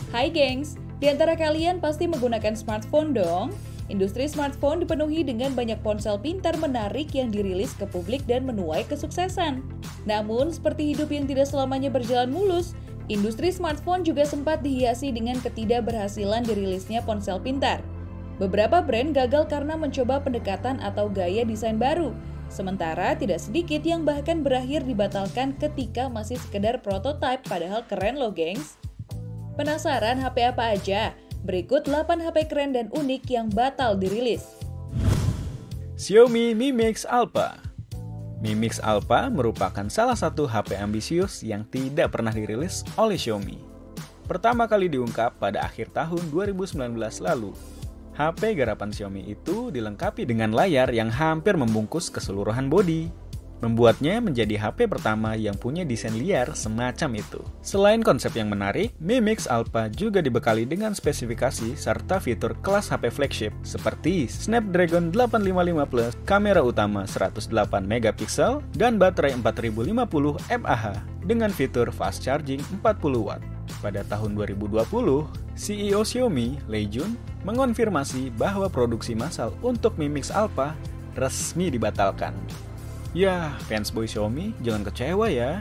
Hai gengs, di antara kalian pasti menggunakan smartphone dong? Industri smartphone dipenuhi dengan banyak ponsel pintar menarik yang dirilis ke publik dan menuai kesuksesan. Namun, seperti hidup yang tidak selamanya berjalan mulus, industri smartphone juga sempat dihiasi dengan ketidakberhasilan dirilisnya ponsel pintar. Beberapa brand gagal karena mencoba pendekatan atau gaya desain baru, sementara tidak sedikit yang bahkan berakhir dibatalkan ketika masih sekedar prototipe padahal keren loh gengs. Penasaran HP apa aja? Berikut 8 HP keren dan unik yang batal dirilis. Xiaomi Mi Mix Alpha. Mi Mix Alpha merupakan salah satu HP ambisius yang tidak pernah dirilis oleh Xiaomi. Pertama kali diungkap pada akhir tahun 2019 lalu. HP garapan Xiaomi itu dilengkapi dengan layar yang hampir membungkus keseluruhan bodi, membuatnya menjadi HP pertama yang punya desain liar semacam itu. Selain konsep yang menarik, Mi Mix Alpha juga dibekali dengan spesifikasi serta fitur kelas HP flagship seperti Snapdragon 855 Plus, kamera utama 108 MP, dan baterai 4050 mAh dengan fitur fast charging 40 Watt. Pada tahun 2020, CEO Xiaomi, Lei Jun, mengonfirmasi bahwa produksi massal untuk Mi Mix Alpha resmi dibatalkan. Ya, fansboy Xiaomi jangan kecewa ya.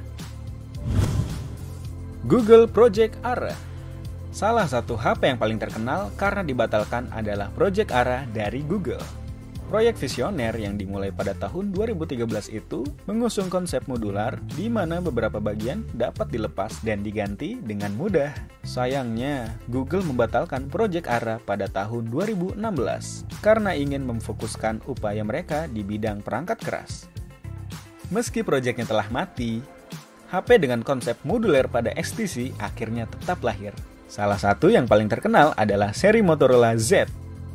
Google Project Ara. Salah satu HP yang paling terkenal karena dibatalkan adalah Project Ara dari Google. Proyek visioner yang dimulai pada tahun 2013 itu mengusung konsep modular di mana beberapa bagian dapat dilepas dan diganti dengan mudah. Sayangnya, Google membatalkan Project Ara pada tahun 2016 karena ingin memfokuskan upaya mereka di bidang perangkat keras. Meski proyeknya telah mati, HP dengan konsep modular pada XTC akhirnya tetap lahir. Salah satu yang paling terkenal adalah seri Motorola Z.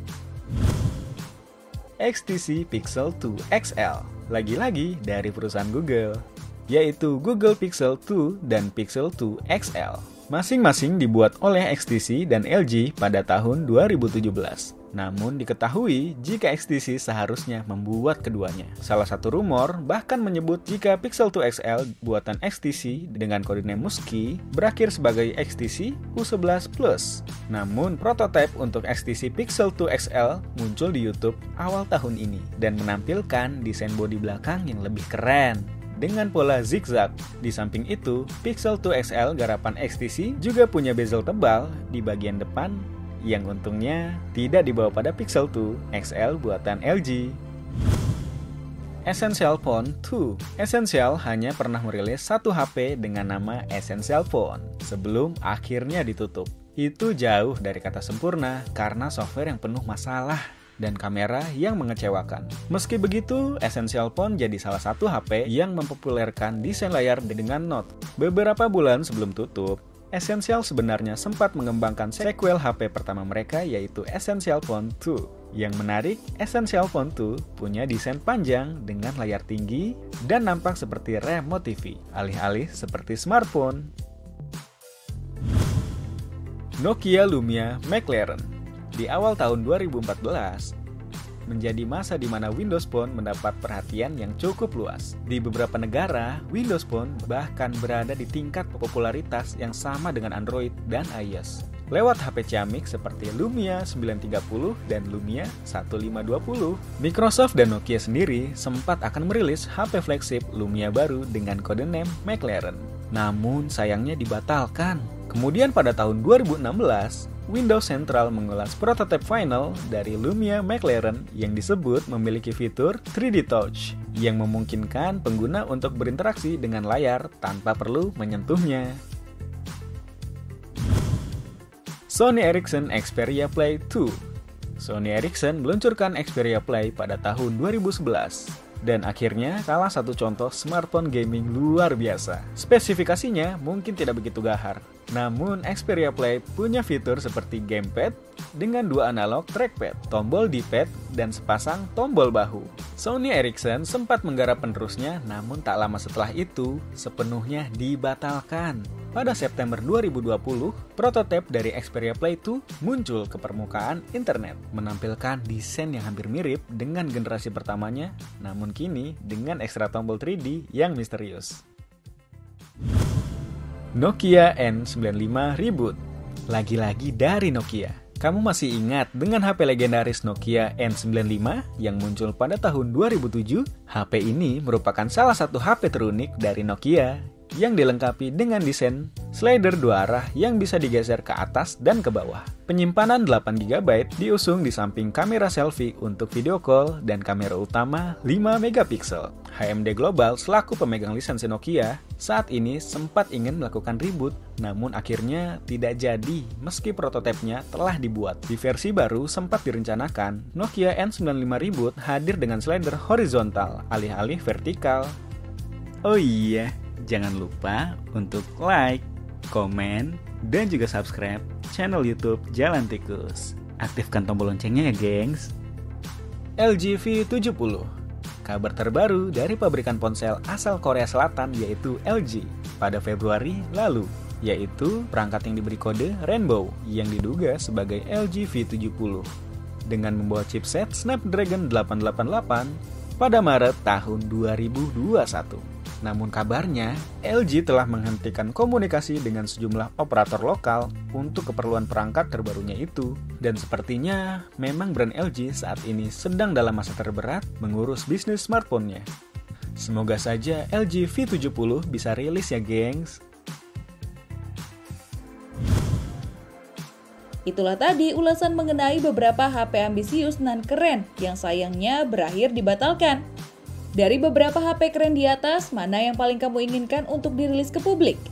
XTC Pixel 2 XL, lagi-lagi dari perusahaan Google, yaitu Google Pixel 2 dan Pixel 2 XL. Masing-masing dibuat oleh XTC dan LG pada tahun 2017. Namun diketahui jika XTC seharusnya membuat keduanya. Salah satu rumor bahkan menyebut jika Pixel 2 XL buatan XTC dengan kode name Musky berakhir sebagai XTC U11 Plus. Namun prototipe untuk XTC Pixel 2 XL muncul di YouTube awal tahun ini dan menampilkan desain bodi belakang yang lebih keren dengan pola zigzag. Di samping itu, Pixel 2 XL garapan XTC juga punya bezel tebal di bagian depan yang untungnya tidak dibawa pada Pixel 2 XL buatan LG. Essential Phone 2. Essential hanya pernah merilis satu HP dengan nama Essential Phone sebelum akhirnya ditutup. Itu jauh dari kata sempurna karena software yang penuh masalah dan kamera yang mengecewakan. Meski begitu, Essential Phone jadi salah satu HP yang mempopulerkan desain layar dengan Note. Beberapa bulan sebelum tutup, Essential sebenarnya sempat mengembangkan sequel HP pertama mereka yaitu Essential Phone 2. Yang menarik, Essential Phone 2 punya desain panjang dengan layar tinggi dan nampak seperti remote TV, alih-alih seperti smartphone. Nokia Lumia McLaren. Di awal tahun 2014, menjadi masa di mana Windows Phone mendapat perhatian yang cukup luas. Di beberapa negara, Windows Phone bahkan berada di tingkat popularitas yang sama dengan Android dan iOS. Lewat HP ciamik seperti Lumia 930 dan Lumia 1520, Microsoft dan Nokia sendiri sempat akan merilis HP flagship Lumia baru dengan kode name McLaren. Namun sayangnya dibatalkan. Kemudian pada tahun 2016, Windows Central mengulas prototipe final dari Lumia McLaren yang disebut memiliki fitur 3D Touch yang memungkinkan pengguna untuk berinteraksi dengan layar tanpa perlu menyentuhnya. Sony Ericsson Xperia Play 2. Sony Ericsson meluncurkan Xperia Play pada tahun 2011 dan akhirnya salah satu contoh smartphone gaming luar biasa. Spesifikasinya mungkin tidak begitu gahar, namun Xperia Play punya fitur seperti gamepad dengan 2 analog trackpad, tombol D-pad, dan sepasang tombol bahu. Sony Ericsson sempat menggarap penerusnya, namun tak lama setelah itu sepenuhnya dibatalkan. Pada September 2020, prototipe dari Xperia Play 2 muncul ke permukaan internet, menampilkan desain yang hampir mirip dengan generasi pertamanya, namun kini dengan ekstra tombol 3D yang misterius. Nokia N95 Reboot. Lagi-lagi dari Nokia. Kamu masih ingat dengan HP legendaris Nokia N95 yang muncul pada tahun 2007? HP ini merupakan salah satu HP terunik dari Nokia yang dilengkapi dengan desain slider dua arah yang bisa digeser ke atas dan ke bawah. Penyimpanan 8GB diusung di samping kamera selfie untuk video call dan kamera utama 5MP. HMD Global selaku pemegang lisensi Nokia saat ini sempat ingin melakukan reboot, namun akhirnya tidak jadi meski prototipenya telah dibuat. Di versi baru sempat direncanakan Nokia N95 reboot hadir dengan slider horizontal alih-alih vertikal. Oh iya, jangan lupa untuk like, komen, dan juga subscribe channel YouTube Jalan Tikus. Aktifkan tombol loncengnya ya, gengs. LG V70. Kabar terbaru dari pabrikan ponsel asal Korea Selatan yaitu LG pada Februari lalu, yaitu perangkat yang diberi kode Rainbow yang diduga sebagai LG V70 dengan membawa chipset Snapdragon 888 pada Maret tahun 2021. Namun kabarnya, LG telah menghentikan komunikasi dengan sejumlah operator lokal untuk keperluan perangkat terbarunya itu. Dan sepertinya memang brand LG saat ini sedang dalam masa terberat mengurus bisnis smartphone-nya. Semoga saja LG V70 bisa rilis ya, gengs. Itulah tadi ulasan mengenai beberapa HP ambisius dan keren yang sayangnya berakhir dibatalkan. Dari beberapa HP keren di atas, mana yang paling kamu inginkan untuk dirilis ke publik?